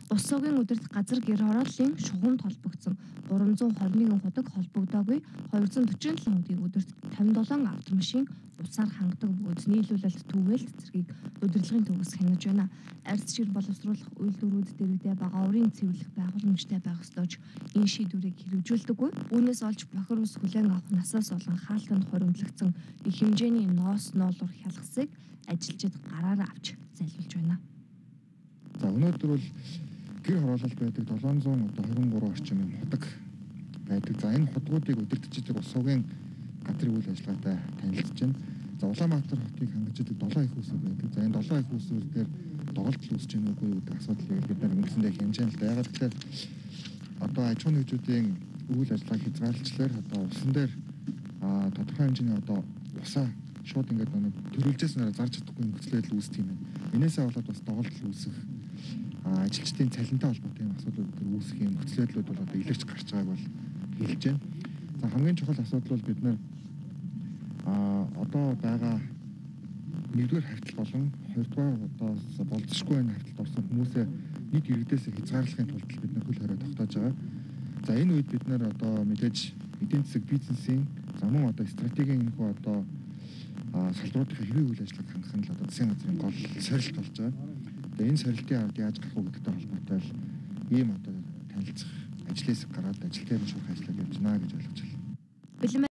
Ус сувгийн өдөрт газар гэр хорооллын шугамд холбогдсон 321 худаг холбогдоогүй 247 хуудгийг өдөрт 57 автомашин усаар хангадаг бөгөөд нийлүүлэлт түгээлт зэргийг удирдлагын төвөөс хянаж байна. Арьс шир боловсруулах үйлдвэрүүд дэрэгдээ бага урын цэвэрлэх байгууламжтай байх ёстой ч энэ шийдвэрийг хэрэгжүүлдэггүй. Үүнээс олж бохир ус хүлээн авах насаас болон хаалтанд хуримтлагдсан их хэмжээний ноос ноолуур хялгасыг ажилчид гараараа авч зайлуулж байна. За өнөөдөр бол гэр хороололд байдаг 723 орчим юм худаг байдаг. За энэ худгуудыг удирдахчид ус сувгийн газрын үйл ажиллагаатай танилцж байна. За Улаанбаатар хотыг хангаж идэг 7 их усуд байдаг. За энэ 7 их усууд дээр доголдол үүсэж байна уугүй гэдэг асуудлыг бид нар өнгөрсөндөө хэмжиж байна л да. Ягаад гэвэл одоо аж ахуйн нэгжүүдийн үйл ажиллагааг хязгаарлалчлаар одоо усан дээр тодорхой хэмжээний одоо усаа шууд ингээд төрүүлжсэнээр зарж чадахгүй нөхцөл байдал үүсдэг юм байна. Энээсээ болоод бас доголдол үүсэх ажилчдын цалинтай холбоотой юм асуудлууд үүсэх юм нөхцөл байдлууд бол одоо илэрч гарч байгааг бол хэлж байна. За хамгийн чухал асуудал бол бид нар одоо байгаа нэгдүгээр хавтал болон хоёрдугаар одоо болцсохгүй байх хавталд орсон хүмүүсээ нийт иргэдээс хязгаарлахын тулд бид нар хөл хорой тогтоож байгаа. За энэ үед бид нар одоо мэдээж эдийн засаг бизнесийн за мөн одоо стратегийн энэхүү одоо салбаруудын хэвийн үйл ажиллагааг хангах нь л одоо засгийн газрын гол сорилт болж байгаа. Тэгээ энэ сорилтын ард яаж гарах вэ гэдэгтэй холбоотой л ийм одоо танилцах ажлаас гараад ажил дээр нь шуурх ажлыг явуулна гэж ойлгож байна.